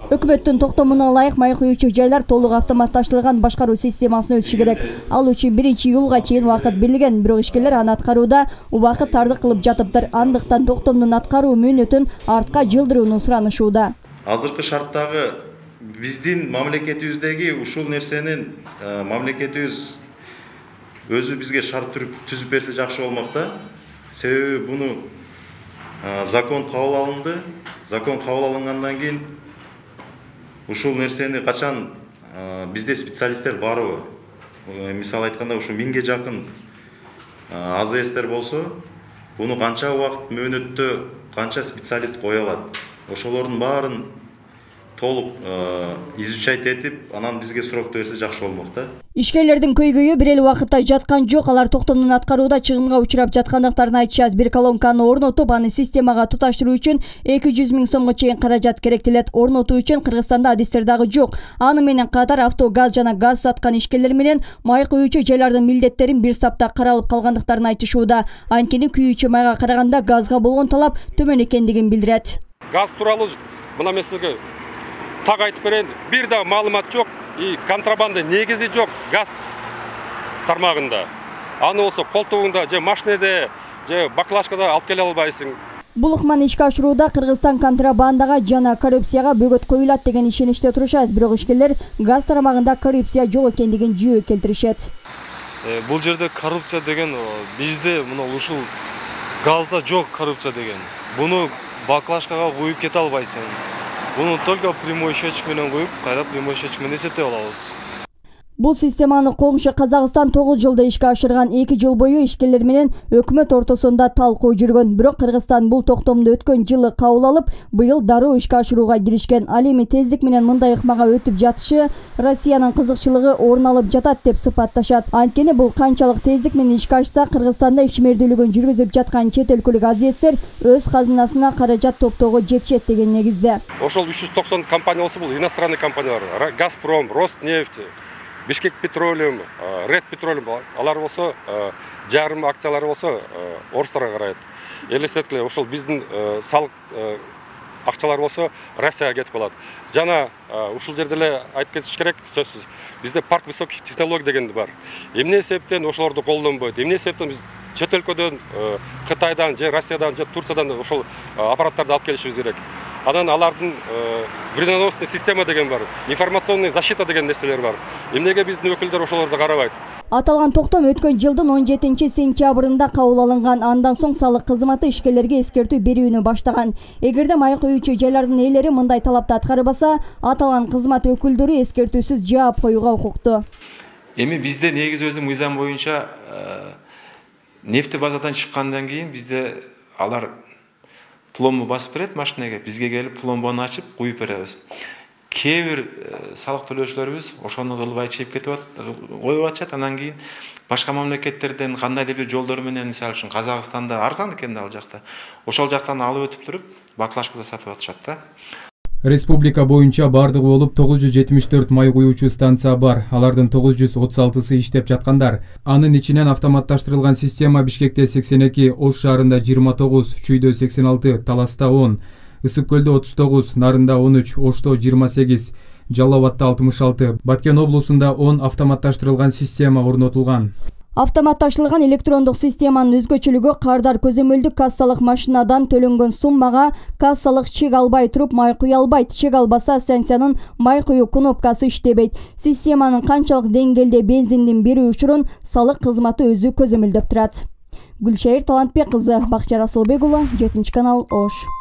Өкмөттүн токтомуна ылайык май куюучу жайлар толук автоматташтырылган башкаруу системасын өтүшү керек. Ал үчүн 1-июлга чейин убакыт берилген, бирок ишкерлер аны аткарууда убакыт тардык кылып жатыптыр. Андыктан токтомдун аткаруу мөөнөтүн артка жылдырууну суранышууда. Азыркы шарттагы биздин мамлекетибиздеги ушул нерсенин мамлекетибиз өзү бизге шарт түзүп берсе жакшы болмок да. Себеби буну закон кабыл алынды. Закон кабыл алынгандан кийин ушул нерсени качан бизде специалисттер барбы? Мисалы айтканда ушу 1000ге жакын АЗСтер болсо, буну канча убакыт мөөнөттө канча специалист кое алат? Ошолордун баарын толук изучать этип, анан бизге сурокту берсе жакшы болмок да. Ишкерлердин көйгөйү бир эле убакытта жаткан жок. Алар токтомдун аткарууда чыгымга учурап жаткандыктарын айтышат. Бир колонканы орнотуп, аны системага туташтыруу үчүн 200 000 сомго чейин каражат керектелет. Орнотуу үчүн Кыргызстанда адистер дагы жок. Аны менен катар авто, газ жана газ саткан ишкерлер менен май куюучу жайлардын милдеттерин бир сапта каралып калгандыктарын айтышууда. Анткени күйүүчү майга караганда газга болгон талап төмөн экендигин билдирет. Газ тууралуу мына мен сизге так айтып берейин, бир да маалымат жок, контрабанда негизи жок газ тармагында. Аны болсо колтугуңда же машинеде, же баклажкада алып келе албайсың. Бул ыкманы ишке ашырууда Кыргызстан контрабандага жана коррупцияга бөгөт коюлат деген ишеничте турушат. Бирок ишкерлер газ тармагында коррупция жок экендигин жөө келтиришет. Бул жерде коррупция деген бизде мына ушул газда жок коррупция деген. Буну баклажкага куюп кете албайсың. Буну только прямой счетчик менен коюп, кайра прямой счетчик менен эсептеп алабыз. Бул системаны коңшу Казакстан 9 жылда ишке ашырган. 2 жыл бою ишкерлер менен өкмөт ортосунда талкуу жүргөн. Бирок Кыргызстан бул токтомду өткөн жылы кабыл алып, быйыл дароо ишке ашырууга киришкен. Ал эми тездик менен мындай ыкмага өтүп жатышы Россиянын кызыкчылыгы орун алып жатат деп сыпатташат. Анткени бул канчалык тездик менен ишке ашса, Кыргызстанда ишмердүүлүгүн жүргүзүп жаткан чет өлкөлүк азиэстер өз казынасына каражат топтоого жетишет деген негизде. Ошол 390 компания болсо, бул иностранный компаниялар, Газпром, Роснефть, Бишкек Петролиум, Ред Петролиум, алар болсо жарым акциялары болсо орустарга карайт. Элестеткиле, ошол биздин салык акчалар болсо Россияга кетип калат. Жана ушул жерде эле айтып кетиш керек, сөзсүз. Бизде парк высоких технологий деген бар. Эмне себептен ошолорду колдонбойт? Эмне себептен биз чет өлкөдөн, Кытайдан, же Россиядан, же Турциядан ошол аппараттарды алып келишибиз керек. Анан алардын вредоносный система деген бар, информационный защита деген нерселер бар. Эмнеге биздин өкүлдөр ошолорду карабайт? Аталган токтом өткөн жылдын 17-сентябрында кабыл алынган. Андан соң салык кызматы ишкерлерге эскертүү берүүнү баштаган. Эгерде май куюучу жайлардын ээлери мындай талапты аткарбаса, аталган кызмат өкүлдөрү эскертүүсүз жаап коюуга укуктуу. Эми бизде негизи өзү мыйзам боюнча нефтебазадан чыккандан кийин бизде алар пломбу басып берет машинеге, бизге келип пломбаны ачып куюп беребиз. Кээ бир салык төлөөчүлөрүбүз ошону кылбай чейип кетип коюп атышат. Анан кийин башка мамлекеттерден кандайдыр бир жолдор менен, мисалы үчүн Казакстанда арзан экен ал жакта, ошол жактан алып өтүп туруп баклажкада сатып атышат да. Республика боюнча бардыгы болуп 974 май куюучу станция бар. Алардын 936сы иштеп жаткандар. Анын ичинен автоматташтырылган система Бишкекте 82, Ош шаарында 29, Чүйдө 86, Таласта 10, Ысык көлдө 39, Нарында 13, Ошто 28, Жалал Абадта 66, Баткен облусунда 10 автоматташтырылган система орнотулган. Автоматташтырылган электрондук системанын өзгөчөлүгү кардар көзөмөлдүк кассалык машинадан төлөнгөн суммага кассалык чек албай туруп май куя албайт. Чек албаса станциянын май куюу кнопкасы иштебейт. Системанын канчалык деңгээлде бензиндин берүү учурун салык кызматы өзү көзөмөлдөп турат. Гүлшайыр Талантбек кызы, Бакча Расылбек уулу, 7 канал, Ош.